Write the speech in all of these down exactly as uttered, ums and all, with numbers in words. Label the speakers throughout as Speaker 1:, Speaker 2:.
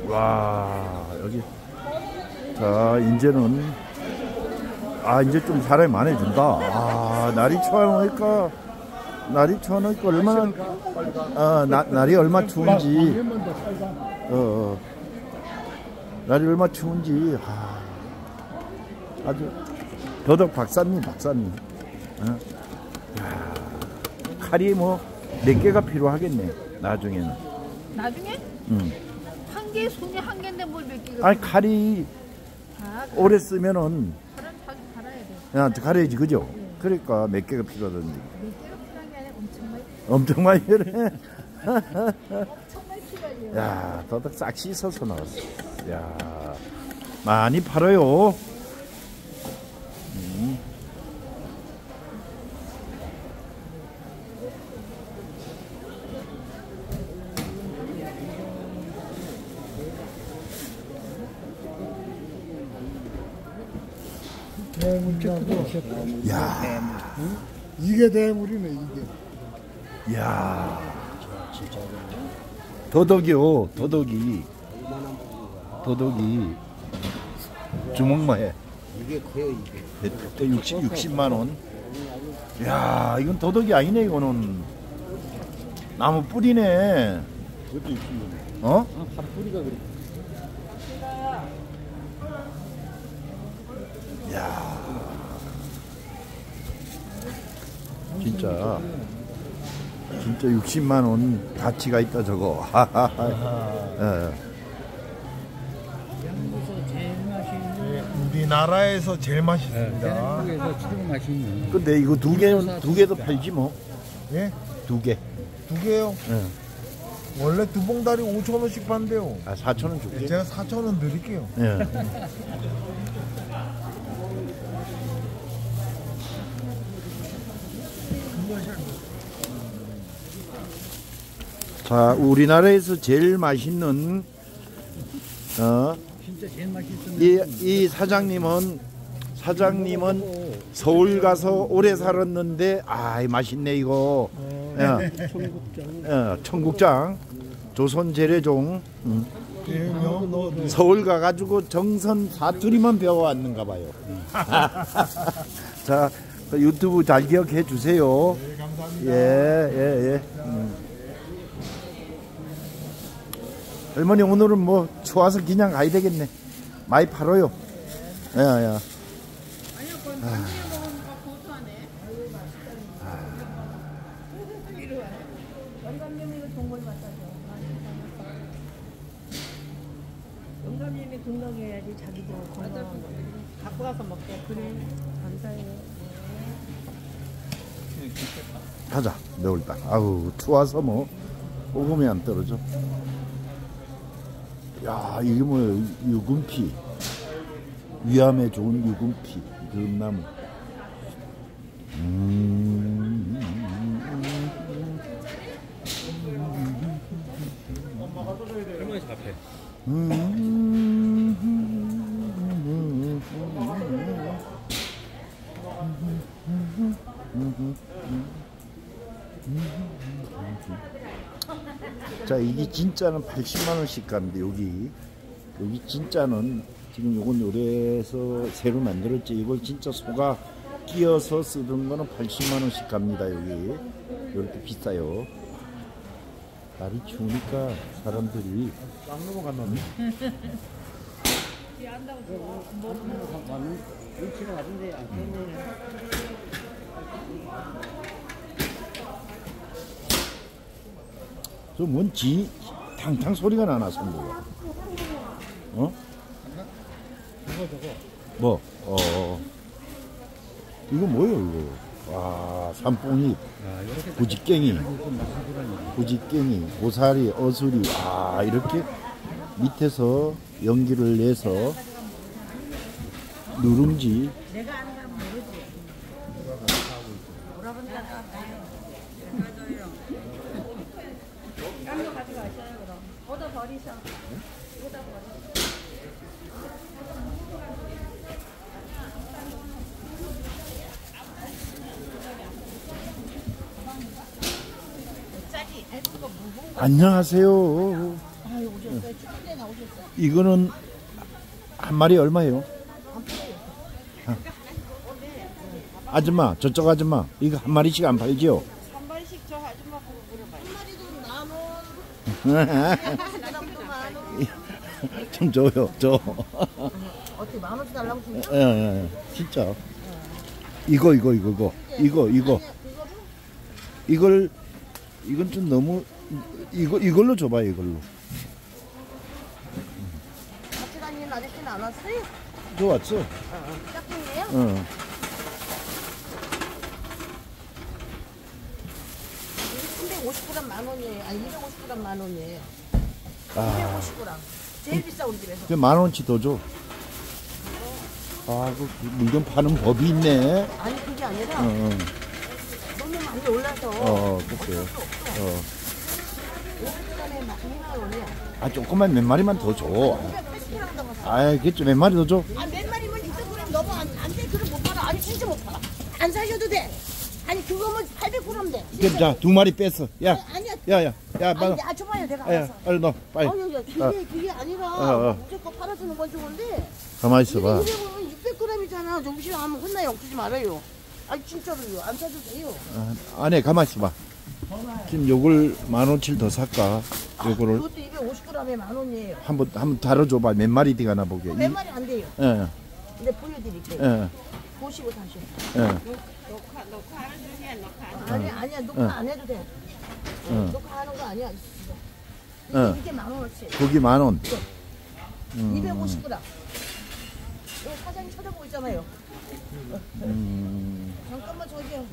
Speaker 1: 와, 여기. 자, 이제는, 아, 이제 좀 사람이 많아진다. 아, 날이 추워놓으니까, 날이 추워놓으니까 얼마나, 아, 나, 날이 얼마 추운지, 어, 어, 날이 얼마 추운지, 아, 아주, 더덕 박사님, 박사님. 어? 야, 칼이 뭐, 몇 개가 필요하겠네, 나중에는.
Speaker 2: 나중에?
Speaker 1: 응.
Speaker 2: 한 개, 손이 한 개인데 뭘 몇 개가?
Speaker 1: 아니, 칼이,
Speaker 2: 아,
Speaker 1: 오래 쓰면은,
Speaker 2: 칼은 자주 갈아야 돼.
Speaker 1: 야, 가려야지, 그죠? 네. 그러니까 몇 개가 필요하던지.
Speaker 2: 몇 개가 필요한 게 아니라 엄청 많이.
Speaker 1: 엄청 많이 그래.
Speaker 2: 엄청 많이 필요해요.
Speaker 1: 야, 더덕 싹 씻어서 나왔어. 야, 많이 팔아요. 음.
Speaker 3: 대물이라고.
Speaker 1: 야,
Speaker 3: 응? 이게 대물이네 이게.
Speaker 1: 야, 더덕이요, 더덕이, 더덕이 주먹만해.
Speaker 4: 이게 커요 이게.
Speaker 1: 육십, 육십만 원. 야, 이건 더덕이 아니네, 이거는. 나무 뿌리네.
Speaker 4: 그것도 육십만 원.
Speaker 1: 어?
Speaker 4: 아, 한 뿌리가 그래.
Speaker 1: 야, 진짜 진짜 육십만 원 가치가 있다 저거. 예.
Speaker 3: 우리나라에서 제일 맛있습니다.
Speaker 4: 한국에서 최고 맛있는.
Speaker 1: 근데 이거 두 개, 두 개도 팔지 뭐.
Speaker 3: 예?
Speaker 1: 두 개.
Speaker 3: 두 개요.
Speaker 1: 예.
Speaker 3: 원래 두 봉다리 오천 원씩 판대요.
Speaker 1: 아, 사천 원 줄게.
Speaker 3: 제가 사천 원 드릴게요.
Speaker 1: 예. 자, 우리나라에서 제일 맛있는 어,
Speaker 4: 진짜 제일 맛있는.
Speaker 1: 이, 이 사장님은 사장님은 서울 가서 오래 살았는데 아, 맛있네 이거. 예.
Speaker 4: 청국장.
Speaker 1: 예, 청국장, 조선 재래종. 음.
Speaker 3: 예,
Speaker 1: 서울 가가지고 정선 사투리만 배워왔는가 봐요. 자, 유튜브 잘 기억해 주세요.
Speaker 3: 네, 감사합니다.
Speaker 1: 예, 예, 예. 음. 할머니 오늘은 뭐 추워서 그냥 가야 되겠네. 많이 팔아요. 야, 야.
Speaker 2: 아니요, 그건 당신이 먹으니까 고소하네. 이리 와. 영감님이 이거 동물 맡아줘. 영감님이 등록해야지 자기도 건강한 거. 갖고 가서 먹게. 그래. 감사해요.
Speaker 1: 가자, 매울딱. 아우, 추워서 뭐 오금이 안 떨어져. 야, 이게 뭐야, 유금피. 위암에 좋은 유금피. 금나무. 음.
Speaker 4: 할머니 앞에.
Speaker 1: 자, 이게 진짜는 팔십만 원씩 가는데 여기 여기 진짜는 지금 요건 요래서 새로 만들었지. 이걸 진짜 소가 끼어서 쓰던 거는 팔십만 원씩 갑니다. 여기 이렇게 비싸요. 날이 추우니까 사람들이
Speaker 3: 딱 넘어갔나네.
Speaker 4: 눈치가 같은데 안 되네.
Speaker 1: 저 뭔지 탕탕 소리가 나나 손으로. 어?
Speaker 3: 이거 저거.
Speaker 1: 뭐? 어. 이거 뭐예요 이거? 와, 산뽕잎, 구직갱이, 구직갱이, 고사리, 어수리. 아, 이렇게 밑에서 연기를 내서 누룽지.
Speaker 2: 내가 아는 건 모르지. 뭐라고 내가 깜도 가져가셔요 그럼. 오다 버리셔. 오다 버리셔.
Speaker 1: 안녕하세요.
Speaker 2: 아유 오셨어요. 추운데 나오셨어요.
Speaker 1: 이거는 한 마리 얼마예요? 아. 아줌마, 저쪽 아줌마, 이거 한 마리씩 안 팔지요?
Speaker 2: 한 마리씩 저 아줌마 보고 물어봐요. 한 마리도 만 원.
Speaker 1: 좀 줘요, 줘.
Speaker 2: 어떻게 만 원씩 달라고 주냐?
Speaker 1: 예, 예, 예. 진짜. 이거, 이거, 이거, 이거, 이거, 이거. 이걸, 이건 좀 너무, 이거, 이걸로 줘봐요, 이걸로.
Speaker 2: 같이 다니는 아저씨는 안 왔어요?
Speaker 1: 좋았어.
Speaker 2: 짝꿍이에요?
Speaker 1: 어.
Speaker 2: 삼백오십 그램 만 원이에요. 아니 이백오십 그램 만 원이에요.
Speaker 1: 아,
Speaker 2: 이백오십 그램. 제일 비싸 우리 집에서.
Speaker 1: 그 만 원치 더 줘. 아, 그 물건 파는 법이 있네.
Speaker 2: 아니 그게 아니라
Speaker 1: 어, 어,
Speaker 2: 너무 많이 올라서
Speaker 1: 어, 글쎄요. 어.
Speaker 2: 오백 그램에 막 이만 원이야.
Speaker 1: 아, 조금만 몇 마리만 더 줘.
Speaker 2: 오백팔십 그램 더 사.
Speaker 1: 아, 그겠죠. 몇 마리 더 줘.
Speaker 2: 아, 몇 마리면 이백 그램 넘어 안, 안 돼. 그럼 못 팔아. 아니 진짜 못 팔아. 안 사셔도 돼. 아니 그거면 팔백 그램 돼.
Speaker 1: 그럼 자, 두 마리 뺐어. 야,
Speaker 2: 아니야.
Speaker 1: 야, 야, 야, 빨리.
Speaker 2: 아니, 아, 줘봐요. 내가
Speaker 1: 야, 야,
Speaker 2: 알아서.
Speaker 1: 빨리 넣어, 빨리.
Speaker 2: 아니, 야, 그게,
Speaker 1: 어.
Speaker 2: 그게 아니라,
Speaker 1: 어, 어.
Speaker 2: 무조건 팔아주는 건 좋은데,
Speaker 1: 가만히 있어봐.
Speaker 2: 이게 보면 육백 그램이잖아. 좀 싫어하면 혼나요. 엎지 말아요. 아니, 진짜로요. 안 사도 돼요.
Speaker 1: 아, 안에 가만히 있어봐. 지금 요걸 만 원치를 더 살까? 요거를
Speaker 2: 그것도 이백오십 그램에 만 원이에요.
Speaker 1: 한번 한번 다뤄줘봐. 몇 마리 뒤가나 보게.
Speaker 2: 몇 마리 안 돼요.
Speaker 1: 예,
Speaker 2: 근데 보여드릴게요.
Speaker 1: 예,
Speaker 2: 보시고 사셔.
Speaker 1: 예.
Speaker 2: 아니, 아니야. 녹화
Speaker 1: 응.
Speaker 2: 안 해도 돼.
Speaker 1: 응.
Speaker 2: 녹화하는 거 아니야.
Speaker 1: 응.
Speaker 2: 이게 만 원어치.
Speaker 1: 고기 만 원. 음.
Speaker 2: 이백오십 그램. 이거 사장님 쳐다보고 있잖아요.
Speaker 1: 음,
Speaker 2: 잠깐만 저기요.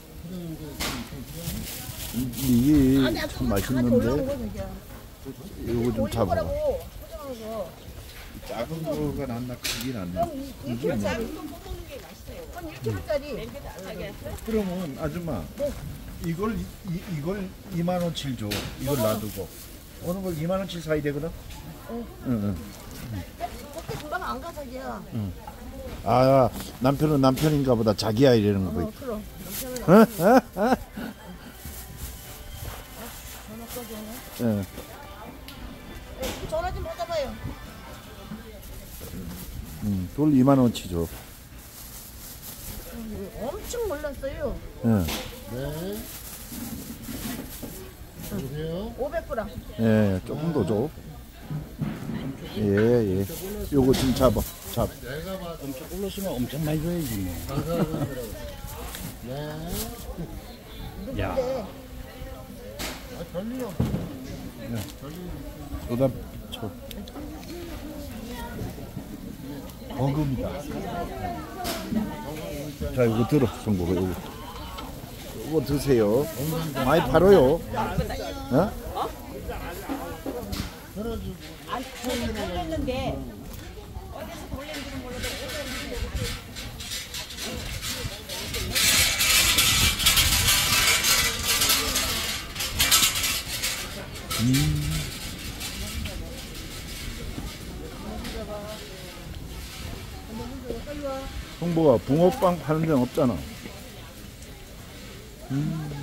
Speaker 1: 이게
Speaker 2: 아니, 아까
Speaker 1: 참
Speaker 2: 같이 올라온 거
Speaker 1: 맛있는데
Speaker 2: 저기요.
Speaker 1: 요거 좀
Speaker 2: 올릴
Speaker 1: 잡아.
Speaker 2: 거라고 포장한 거.
Speaker 1: 작은 거가 낫나 크긴 낫나.
Speaker 2: 그럼 이 킬로짜리. 그건 일 킬로짜리.
Speaker 1: 그러면 아줌마 이걸 이, 이- 이걸 이만 원치를 줘. 이걸 놔두고 오는 걸 이만 원치 사야 되거든.
Speaker 2: 응.
Speaker 1: 응,
Speaker 2: 그렇게 금방 안 가, 자기야.
Speaker 1: 응. 아, 남편은 남편인가 보다 자기야 이러는
Speaker 2: 어,
Speaker 1: 거.
Speaker 2: 그럼. 남편은
Speaker 1: 어? 어? 어?
Speaker 2: 전화까지 오네.
Speaker 1: 예.
Speaker 2: 에, 전화 좀 받아봐요.
Speaker 1: 음, 돌 이만 원치 줘.
Speaker 2: 엄청 몰랐어요.
Speaker 1: 예.
Speaker 3: 네. 여보세요?
Speaker 2: 오백 그램.
Speaker 1: 예, 조금 더 줘. 예, 예. 요거 좀 잡아. 잡.
Speaker 3: 내가 봐도
Speaker 4: 엄청 올랐으면 엄청 많이 줘야지 뭐.
Speaker 3: 가사하더라고. 네.
Speaker 4: 야.
Speaker 2: 근데
Speaker 3: 아, 별일 없어.
Speaker 1: 보다 쳐. 버금이다. 자, 이거 들어, 성보가 이거. 이거 드세요. 많이 팔아요. 어?
Speaker 2: 아니, 저는 돌렸는데 어디서 돌렸는지는 몰라도
Speaker 1: 성보가 붕어빵 파는 데는 없잖아. 음.